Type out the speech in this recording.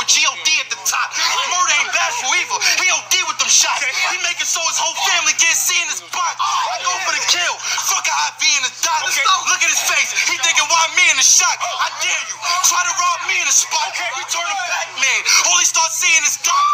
with G.O.D. at the top. Murder ain't bashful either. He O.D. with them shots. He making so his whole family get seen in his box. I go for the kill. Fuck an IV in his dot. Look at his face. He thinking, why me in the shot? I dare you. Try to rob me in the spot. We turn him back, man. All he starts seeing is dark.